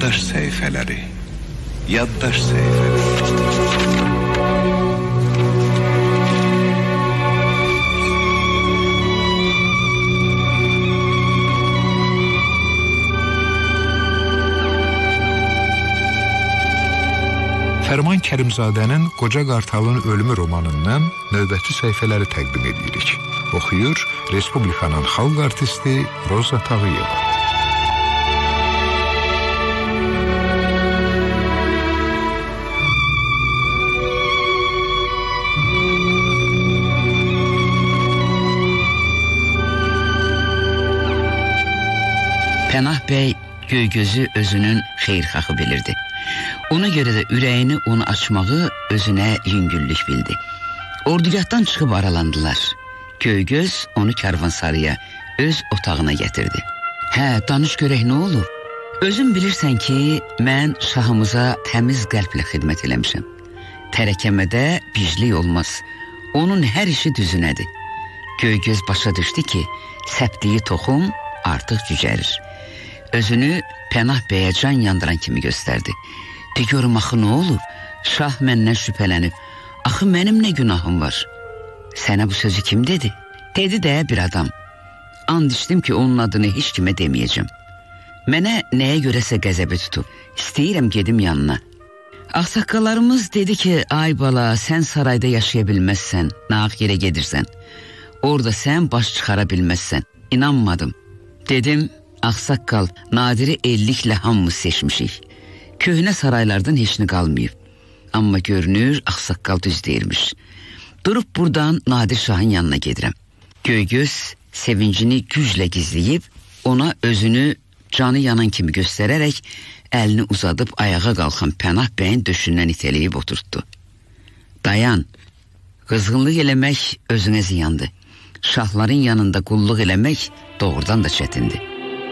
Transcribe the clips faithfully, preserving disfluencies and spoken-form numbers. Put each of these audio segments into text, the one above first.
Yaddaş səhifələri, yaddaş səhifələri. Fərman Kərimzadənin Qoca Qartalın Ölümü romanından növbəti səhifələri təqdim edirik. Oxuyur Respublikanın xalq artisti Roza Tağıyeva. Pənah bəy Göygözü özünün xeyirxahı bilirdi. Ona görə də ürəyini onu açmağı özünə yüngüllük bildi. Ordugahdan çıxıb aralandılar. Göygöz onu Karvansarıya, öz otağına gətirdi. Hə, danış görək nə olub? Özün bilirsən ki, mən şahımıza təmiz qəlblə xidmət eləmişəm. Tərəkəmədə biclik olmaz. Onun hər işi düzünədir. Göygöz başa düşdü ki, səpdiyi toxum artıq cücərir. Özünü Pənah bəyə can yandıran kimi göstərdi. De görüm, axı nə olub? Şah məndən şübhələnib. Axı mənim nə günahım var? Sənə bu sözü kim dedi? Dedi də bir adam. And içdim ki, onun adını heç kimə deməyəcəm. Mənə nəyə görəsə qəzəbi tutub. İstəyirəm gedim yanına. Ağsaqqallarımız dedi ki, ay bala, sən sarayda yaşaya bilməzsən, nağ yerə gedirsən. Orada sən baş çıxara bilməzsən. İnanmadım. Dedim, ağsaqqal, Nadiri elliklə hamımız seçmişik. Köhnə saraylardan heçni qalmayıb. Amma görünür, ağsaqqal düz deyirmiş. Durub buradan Nadir Şahın yanına gedirəm. Göygöz sevincini güclə gizləyib, ona özünü canı yanan kimi göstərərək, əlini uzadıb ayağa qalxan Pənah bəyin döşündən itələyib oturtdu. Dayan, qızğınlıq eləmək özünə ziyandı. Şahların yanında qulluq eləmək doğrudan da çətindir.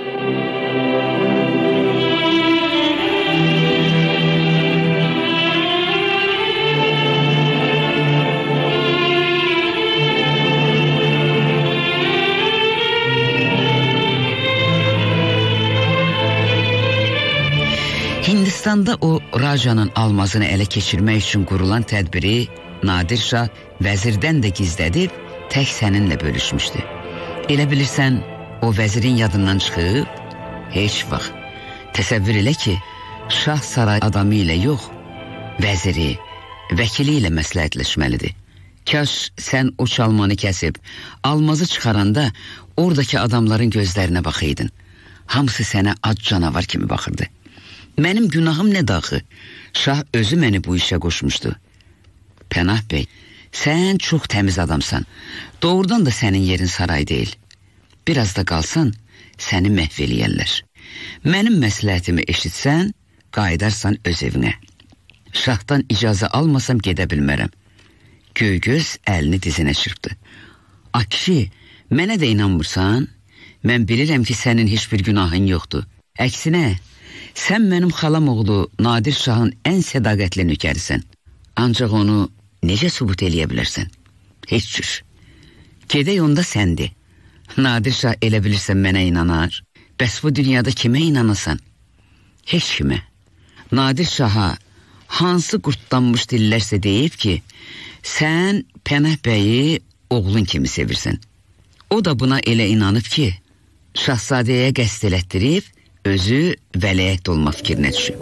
Hindistan'da o Raja'nın almazını ələ keçirmək üçün qurulan tədbiri Nadir Şah vəzirdən də gizlədib tək səninlə bölüşmüşdü. Elə bilirsən o vəzirin yadından çıxıb? Heç vaxt. Təsəvvür elə ki, Şah saray adamı ilə yox, vəziri, vəkili ilə məsləhətləşməlidir. Kaş sən o çalmanı kəsib, almazı çıxaranda oradakı adamların gözlərinə baxaydın. Hamısı sənə ac canavar kimi baxırdı. Mənim günahım nə daxı? Şah özü məni bu işə qoşmuşdu. Pənah bəy, sən çox təmiz adamsan. Doğrudan da sənin yerin saray deyil. Biraz da qalsan, səni məhv eləyərlər. Mənim məsləhətimi eşitsən, qayıdarsan öz evinə. Şahdan icazə almasam gedə bilmərəm. Göygöz əlini dizinə çırpdı. A kişi, mənə də inanmırsan? Mən bilirəm ki, sənin heç bir günahın yoxdur. Əksinə, sən mənim xalam oğlu Nadir Şahın ən sədaqətli nökərisən. Ancaq onu necə sübut eləyə bilərsən? Heç cür. Gedək onda səndi. Nadir Şah elə bilirsən mənə inanar. Bəs bu dünyada kimə inanasan? Heç kimə. Nadir Şaha hansı qurtlanmış dillərsə deyib ki, sən Pənah bəyi oğlun kimi sevirsən. O da buna elə inanıb ki, şahzadəyə qəsd elətdirib, özü vələyət olma fikrinə düşüb.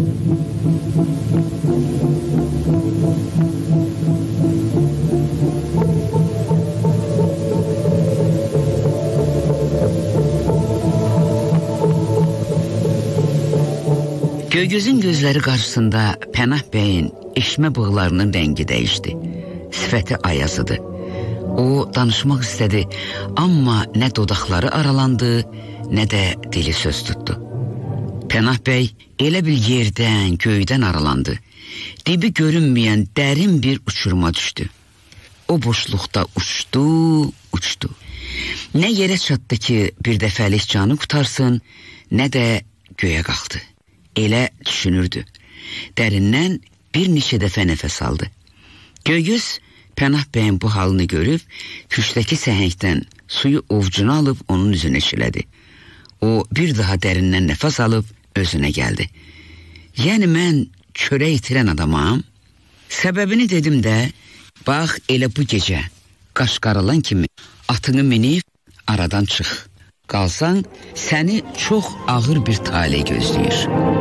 Göygözün gözləri qarşısında Pənah bəyin eşmə bığlarının rəngi dəyişdi. Sifəti ayazıdı. O danışmaq istədi, amma nə dodaqları aralandı, nə də dili söz tutdu. Pənah bəy elə bil yerdən, göydən aralandı. Dibi görünməyən dərin bir uçuruma düşdü. O boşluqda uçdu, uçdu. Nə yerə çatdı ki, bir dəfəlik canı qutarsın, nə də göyə qalxdı. Elə düşünürdü. Dərindən bir neçə dəfə nəfəs aldı. Göygöz Pənah bəyin bu halını görüb, küşdəki səhəngdən suyu ovcuna alıb onun üzünə şilədi. O bir daha dərindən nəfəs alıb özünə gəldi. Yəni mən çörək itirən adamam. Səbəbini dedim də, bax elə bu gecə qaşqarılan kimi atını minib aradan çıx. Qalsan səni çox ağır bir taley gözləyir.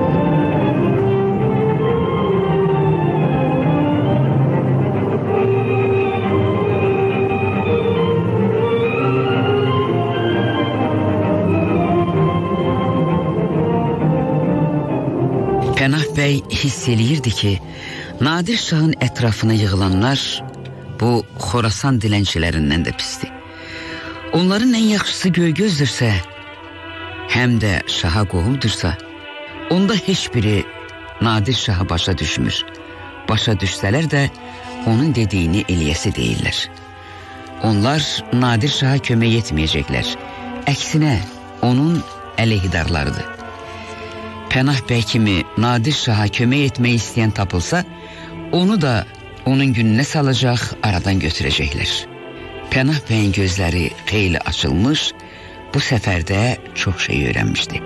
Pənah bəy hiss eləyirdi ki, Nadir Şahın ətrafına yığılanlar bu Xorasan dilənçilərindən də pisdir. Onların ən yaxşısı Göygözdürsə, həm də Şaha qohumdursa, onda heç biri Nadir Şahı başa düşmür. Başa düşsələr də onun dediyini eləyəsi deyirlər. Onlar Nadir Şaha kömək etməyəcəklər. Əksinə, onun əleyhidarlarıdır. Pənah bəy kimi Nadir Şaha kömək etmək istəyən tapılsa, onu da onun gününə salacaq, aradan götürəcəklər. Pənah bəyin gözləri xeyli açılmış, bu səfərdə çox şey öyrənmişdi.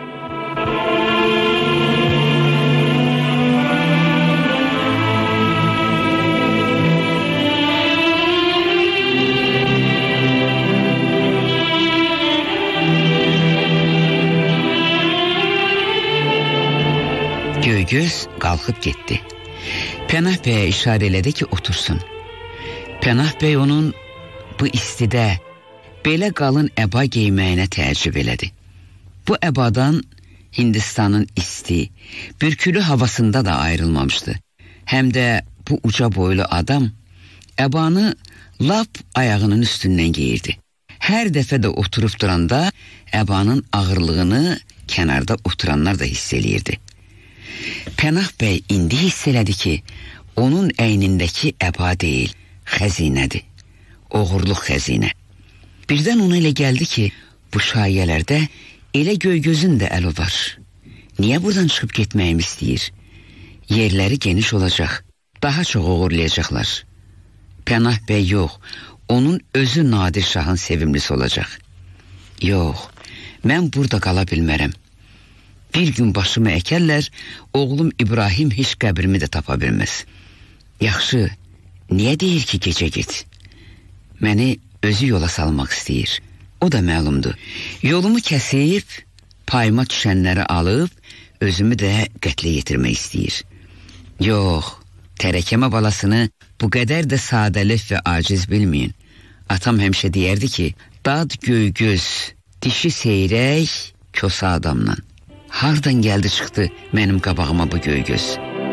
Göygöz qalxıb getdi. Pənah bəyə işarə elədi ki, otursun. Pənah bəy onun bu istidə belə qalın əba geyməyinə təəccüb elədi. Bu əbadan Hindistanın isti, bürkülü havasında da ayrılmamışdı. Həm də bu uca boylu adam əbanı lap ayağının üstündən geyirdi. Hər dəfə də oturub duranda əbanın ağırlığını kənarda oturanlar da hiss eləyirdi. Pənah bəy indi hiss elədi ki, onun əynindəki əba deyil, xəzinədir. Oğurluq xəzinə. Birdən ona elə gəldi ki, bu şayələrdə elə Göygözün də əli var. Niyə buradan çıxıb getməyim istəyir? Yerləri geniş olacaq, daha çox uğurlayacaqlar. Pənah bəy yox, onun özü Nadir Şahın sevimlisi olacaq. Yox, mən burada qala bilmərəm. Bir gün başımı əkərlər, oğlum İbrahim heç qəbrimi də tapa bilməz. Yaxşı, niyə deyir ki, gecə get? Məni özü yola salmaq istəyir. O da məlumdur. Yolumu kəsib, payıma düşənləri alıb, özümü də qətlə yetirmək istəyir. Yox, tərəkəmə balasını bu qədər də sadəlif və aciz bilməyin. Atam həmişə deyərdi ki, dad Göygöz, dişi seyrək, kösa adamla. Hardan gəldi çıxdı mənim qabağıma bu Göygöz?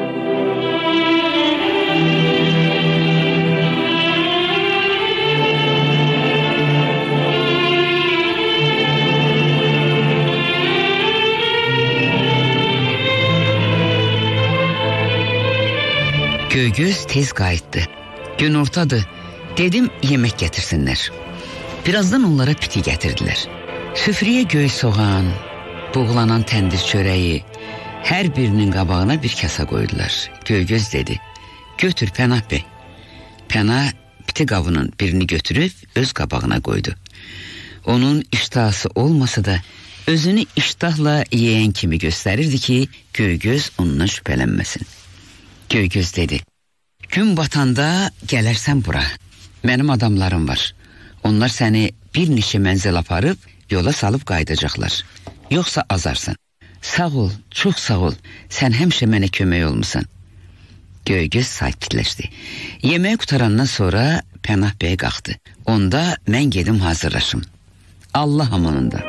Göygöz tez qayıtdı. Gün ortadır. Dedim yemək gətirsinlər. Birazdan onlara piti gətirdilər. Süfrəyə göy soğan, buğlanan təndir çörəyi, hər birinin qabağına bir kasa qoydular. Göygöz dedi, götür Pənah bəy. Pənah piti qabının birini götürüb öz qabağına qoydu. Onun iştahası olmasa da özünü iştahla yeyən kimi göstərirdi ki, Göygöz ondan şübhələnməsin. Göygöz dedi, gün batanda gələrsən bura. Mənim adamlarım var. Onlar səni bir neçə mənzil aparıb yola salıb qaydacaqlar. Yoxsa azarsan. Sağ ol, çox sağ ol. Sən həmişə mənə kömək olmusan. Göygöz sakitləşdi. Yeməyi qutarandan sonra Pənah bəy qalxdı. Onda mən gedim hazırlaşım. Allah amanında.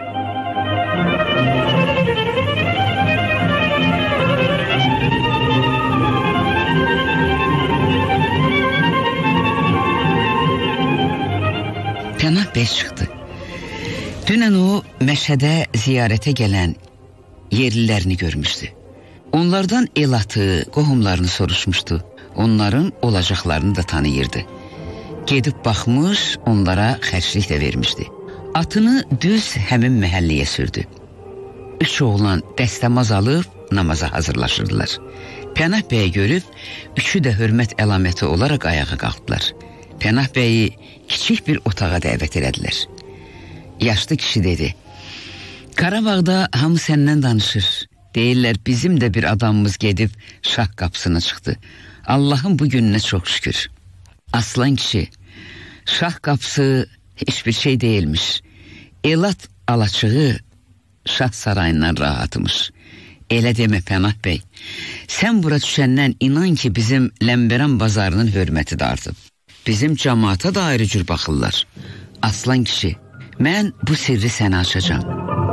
Pənah bəy çıxdı. Dünən o Məşhədə ziyarətə gələn yerlilərini görmüşdü. Onlardan elatı, qohumlarını soruşmuşdu. Onların olacaqlarını da tanıyırdı. Gedib baxmış, onlara xərclik də vermişdi. Atını düz həmin məhəlləyə sürdü. Üç oğlan dəstəmaz alıb namaza hazırlaşırdılar. Pənah bəyi görüb, üçü də hörmət əlaməti olaraq ayağa qalxdılar. Pənah bəyi kiçik bir otağa dəvət elədilər. Yaşlı kişi dedi, Qarabağda hamı səndən danışır. Deyirlər bizim də bir adamımız gedib şah qapısına çıxdı. Allah'ın bu gününe çok şükür. Aslan kişi, şah qapısı hiçbir şey değilmiş. Elat alaçığı şah sarayından rahatmış. Elə demə Pənah bəy. Sən bura düşəndən inan ki bizim Ləmbərən bazarının hörməti də artıb. Bizim cəmaata da ayrı cür baxırlar. Aslan kişi, mən bu sirri sənə açacağım.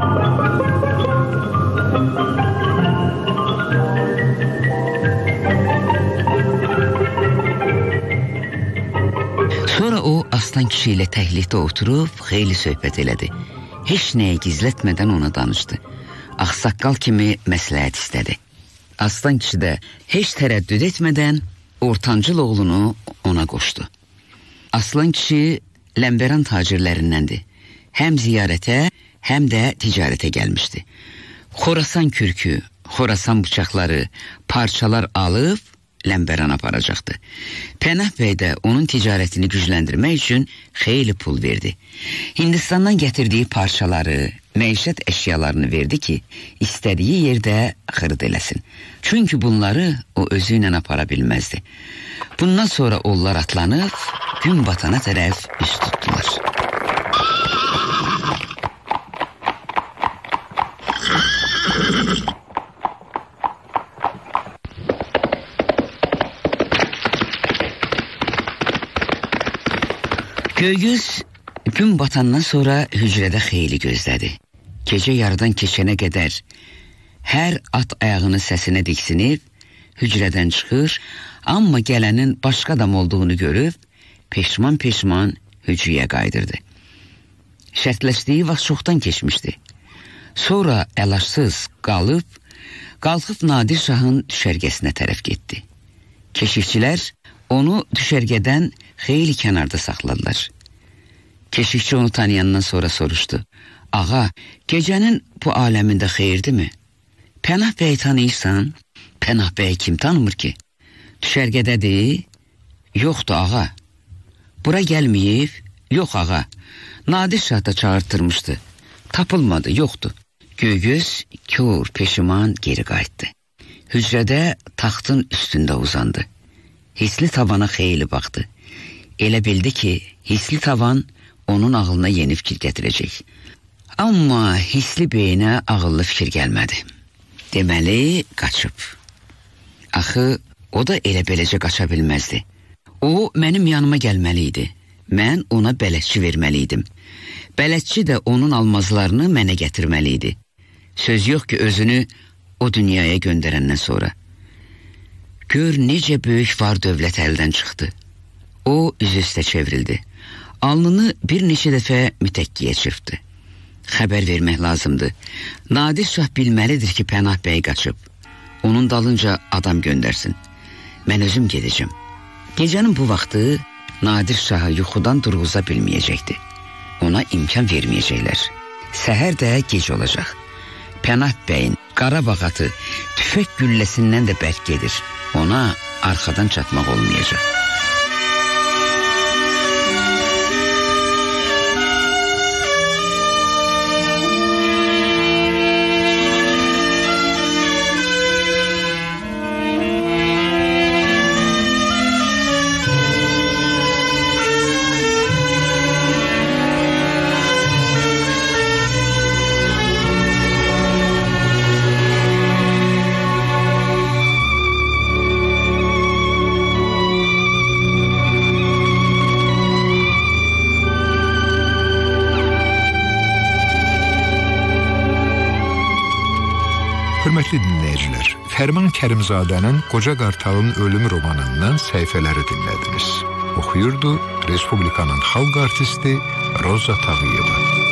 Sonra o aslan kişi ilə təhlikdə oturub xeyli söhbət elədi. Heç nəyə gizlətmədən ona danışdı. Ağsaqqal kimi məsləhət istədi. Aslan kişi də heç tərəddüd etmədən ortancıl oğlunu ona qoşdu. Aslan kişi Ləmbərən tacirlərindəndir. Həm ziyarətə, həm də ticarətə gəlmişdi. Xorasan kürkü, Xorasan bıçaqları, parçalar alıb Ləmbərən aparacaqdı. Pənah bəy də onun ticarətini gücləndirmək üçün xeyli pul verdi. Hindistandan gətirdiyi parçaları, məişət əşyalarını verdi ki, istədiyi yerdə xırd eləsin. Çünki bunları o özü ilə apara bilməzdi. Bundan sonra onlar atlanıb gün batana tərəf üst tutdular. Göygöz gün batandan sonra hücrədə xeyli gözlədi. Gecə yarıdan keçənə qədər hər at ayağının səsinə diksinib, hücrədən çıxır, amma gələnin başqa adam olduğunu görüb, peşman-peşman hücrəyə qaydırdı. Şərtləşdiyi vaxt çoxdan keçmişdi. Sonra əlacsız qalıb, qalxıb Nadir Şahın düşərgəsinə tərəf getdi. Keşikçilər onu düşərgədən xeyli kənarda saxladılar. Keşikçi onu tanıyandan sonra soruşdu. Ağa, gecənin bu aləmində xeyirdi mi? Pənah bəyi tanıyırsan? Pənah bəyi kim tanımır ki? Düşərgədədir? Yoxdur ağa. Bura gəlməyib? Yox ağa. Nadir Şah da çağırtırmışdı. Tapılmadı, yoxdur. Göygöz, kör, peşiman geri qayıtdı. Hücrədə taxtın üstündə uzandı. Hisli tavana xeyli baxdı. Elə bildi ki, hisli tavan onun ağlına yeni fikir gətirəcək. Amma hisli beyinə ağıllı fikir gəlmədi. Deməli, qaçıb. Axı, o da elə beləcə qaça bilməzdi. O, mənim yanıma gəlməliydi. Mən ona bələdçi verməliydim. Bələdçi də onun almazlarını mənə gətirməliydi. Söz yox ki, özünü o dünyaya göndərəndən sonra. Gör necə böyük var dövlət əldən çıxdı. O üzü üstə çevrildi. Alnını bir neçə dəfə mütəkkiyə çırpdı. Xəbər vermək lazımdı. Nadir Şah bilməlidir ki, Pənah bəy qaçıb. Onun dalınca adam göndərsin. Mən özüm gedəcəm. Gecənin bu vaxtı Nadir Şahı yuxudan durğuza bilməyəcəkdi. Ona imkan verməyəcəklər. Səhər də gec olacaq. Pənah bəyin Qarabağ atı tüfək gülləsindən də bərk gedir. Ona arxadan çatmaq olmayacaq. Hörmətli dinləyicilər, Fərman Kərimzadənin Qoca Qartalın Ölümü romanından səhifələri dinlədiniz. Oxuyurdu Respublikanın xalq artisti Roza Tağıyeva.